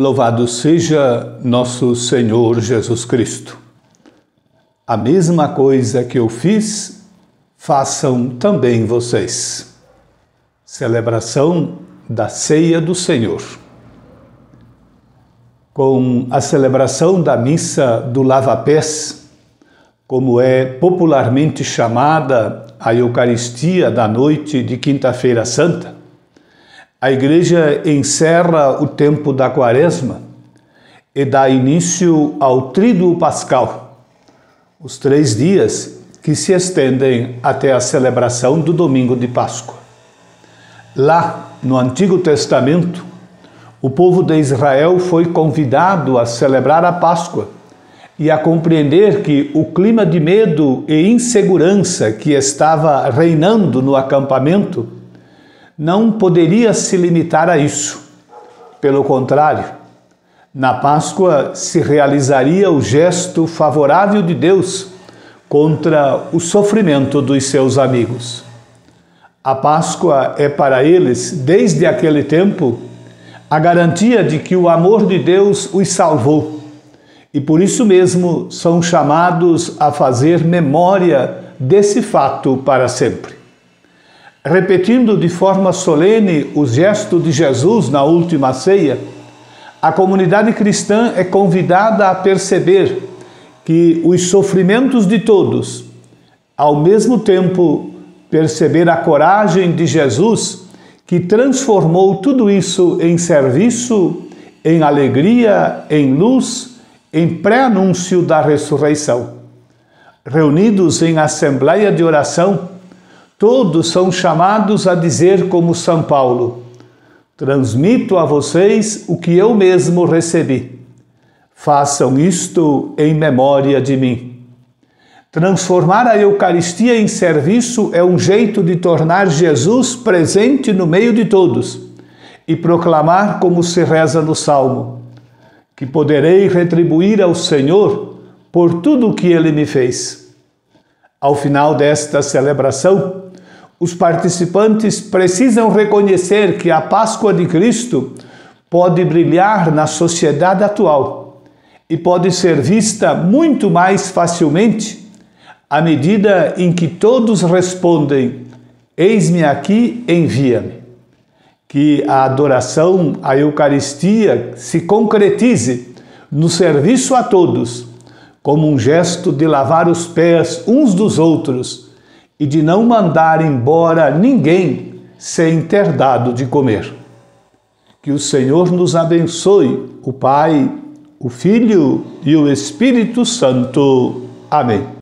Louvado seja nosso Senhor Jesus Cristo. A mesma coisa que eu fiz, façam também vocês. Celebração da Ceia do Senhor. Com a celebração da missa do lava-pés, como é popularmente chamada a Eucaristia da noite de Quinta-feira Santa, a Igreja encerra o tempo da Quaresma e dá início ao Tríduo Pascal, os 3 dias que se estendem até a celebração do Domingo de Páscoa. Lá, no Antigo Testamento, o povo de Israel foi convidado a celebrar a Páscoa e a compreender que o clima de medo e insegurança que estava reinando no acampamento não poderia se limitar a isso. Pelo contrário, na Páscoa se realizaria o gesto favorável de Deus contra o sofrimento dos seus amigos. A Páscoa é para eles, desde aquele tempo, a garantia de que o amor de Deus os salvou. E por isso mesmo são chamados a fazer memória desse fato para sempre. Repetindo de forma solene o gesto de Jesus na última ceia, a comunidade cristã é convidada a perceber que os sofrimentos de todos, ao mesmo tempo perceber a coragem de Jesus, que transformou tudo isso em serviço, em alegria, em luz, em pré-anúncio da ressurreição. Reunidos em assembleia de oração, todos são chamados a dizer como São Paulo: transmito a vocês o que eu mesmo recebi. Façam isto em memória de mim. Transformar a Eucaristia em serviço é um jeito de tornar Jesus presente no meio de todos e proclamar, como se reza no Salmo, que poderei retribuir ao Senhor por tudo o que Ele me fez. Ao final desta celebração, os participantes precisam reconhecer que a Páscoa de Cristo pode brilhar na sociedade atual e pode ser vista muito mais facilmente à medida em que todos respondem: eis-me aqui, envia-me. Que a adoração à Eucaristia se concretize no serviço a todos, como um gesto de lavar os pés uns dos outros e de não mandar embora ninguém sem ter dado de comer. Que o Senhor nos abençoe, o Pai, o Filho e o Espírito Santo. Amém.